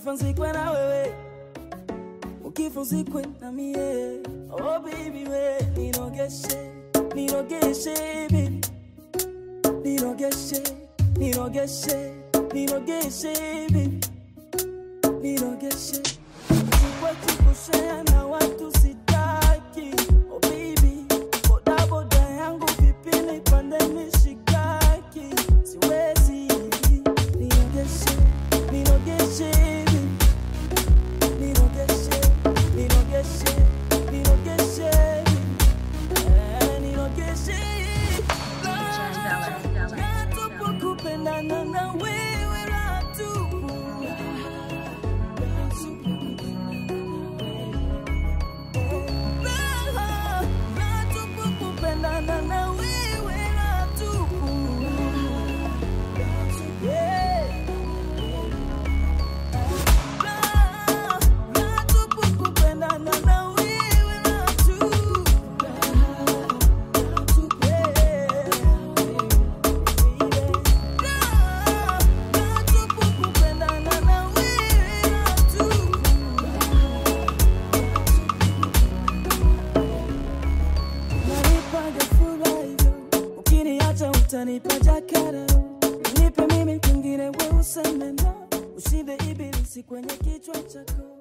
ukifanzikwe na wewe, ukifanzikwe na mie. Oh baby we, nirogeshe, nirogeshe baby, nirogeshe, nirogeshe, nirogeshe baby, nirogeshe. Kwa kushare na watu sitaki. Oh baby, boda boda yangu vipi nipande mishikaki, siwezi. Nirogeshe, nirogeshe baby, nirogeshe, nirogeshe, nirogeshe baby, nirogeshe. Natupu kupendana na wewe natupu. Utanipa jakara, nipe mimi kwingine wewe useme no, usibe ibilisi kwenye kichwa chako.